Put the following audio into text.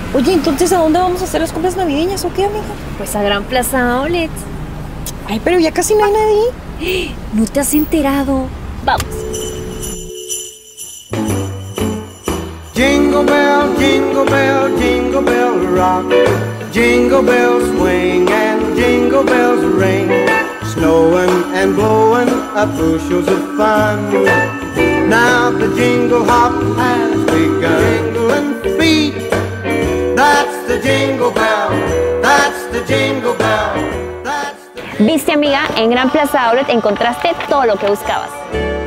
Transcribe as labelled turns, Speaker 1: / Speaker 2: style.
Speaker 1: Oye, entonces, ¿a dónde vamos a hacer las compras navideñas o qué, amiga?
Speaker 2: Pues a Gran Plaza Outlet.
Speaker 1: Ay, pero ya casi no hay nadie.
Speaker 2: ¿No te has enterado? Vamos.
Speaker 3: Jingle bell, jingle bell rock. Jingle bells swing and jingle bells ring. Snowing and blowing up bushels of fun. Now the jingle hop has begun. Jingling feet, that's the jingle bell. That's the jingle bell. That's the...
Speaker 2: Viste, amiga, en Gran Plaza Outlet encontraste todo lo que buscabas.